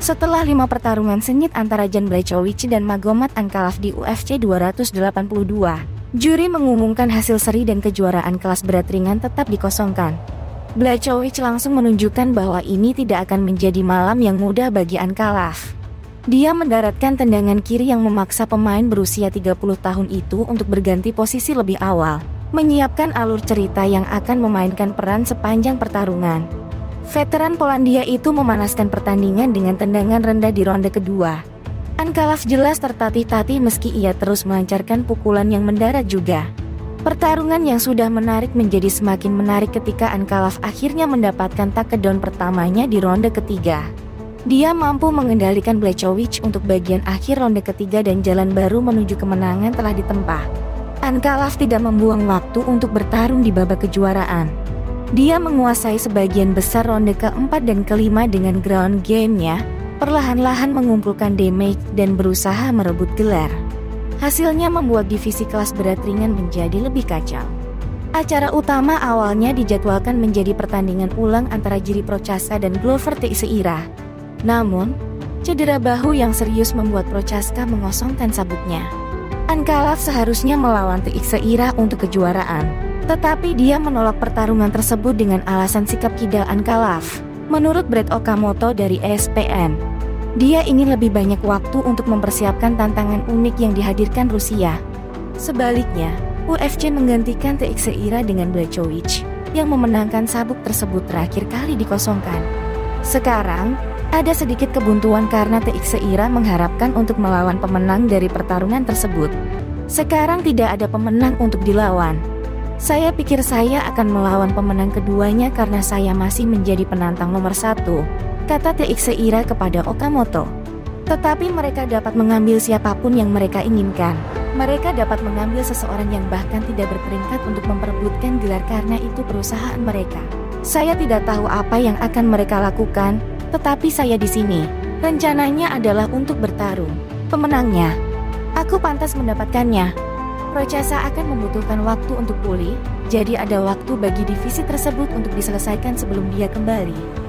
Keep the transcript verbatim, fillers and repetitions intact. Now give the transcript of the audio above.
Setelah lima pertarungan sengit antara Jan Blachowicz dan Magomed Ankalaev di U F C dua ratus delapan puluh dua, juri mengumumkan hasil seri dan kejuaraan kelas berat ringan tetap dikosongkan. Blachowicz langsung menunjukkan bahwa ini tidak akan menjadi malam yang mudah bagi Ankalaev. Dia mendaratkan tendangan kiri yang memaksa pemain berusia tiga puluh tahun itu untuk berganti posisi lebih awal, menyiapkan alur cerita yang akan memainkan peran sepanjang pertarungan. Veteran Polandia itu memanaskan pertandingan dengan tendangan rendah di ronde kedua. Ankalaev jelas tertatih-tatih meski ia terus melancarkan pukulan yang mendarat juga. Pertarungan yang sudah menarik menjadi semakin menarik ketika Ankalaev akhirnya mendapatkan takedown pertamanya di ronde ketiga. Dia mampu mengendalikan Blachowicz untuk bagian akhir ronde ketiga dan jalan baru menuju kemenangan telah ditempuh. Ankalaev tidak membuang waktu untuk bertarung di babak kejuaraan. Dia menguasai sebagian besar ronde keempat dan kelima dengan ground game-nya, perlahan-lahan mengumpulkan damage dan berusaha merebut gelar. Hasilnya membuat divisi kelas berat ringan menjadi lebih kacau. Acara utama awalnya dijadwalkan menjadi pertandingan ulang antara Jiri Prochazka dan Glover Teixeira. Namun, cedera bahu yang serius membuat Prochazka mengosongkan sabuknya. Ankalaev seharusnya melawan Teixeira untuk kejuaraan, tetapi dia menolak pertarungan tersebut dengan alasan sikap kidal Ankalaev. Menurut Brett Okamoto dari E S P N, dia ingin lebih banyak waktu untuk mempersiapkan tantangan unik yang dihadirkan Rusia. Sebaliknya, U F C menggantikan Teixeira dengan Blachowicz, yang memenangkan sabuk tersebut terakhir kali dikosongkan. Sekarang, ada sedikit kebuntuan karena Teixeira mengharapkan untuk melawan pemenang dari pertarungan tersebut. Sekarang tidak ada pemenang untuk dilawan. Saya pikir saya akan melawan pemenang keduanya karena saya masih menjadi penantang nomor satu, kata Teixeira kepada Okamoto. Tetapi mereka dapat mengambil siapapun yang mereka inginkan. Mereka dapat mengambil seseorang yang bahkan tidak berperingkat untuk memperebutkan gelar karena itu perusahaan mereka. Saya tidak tahu apa yang akan mereka lakukan, tetapi saya di sini. Rencananya adalah untuk bertarung. Pemenangnya, aku pantas mendapatkannya. Prochazka akan membutuhkan waktu untuk pulih, jadi ada waktu bagi divisi tersebut untuk diselesaikan sebelum dia kembali.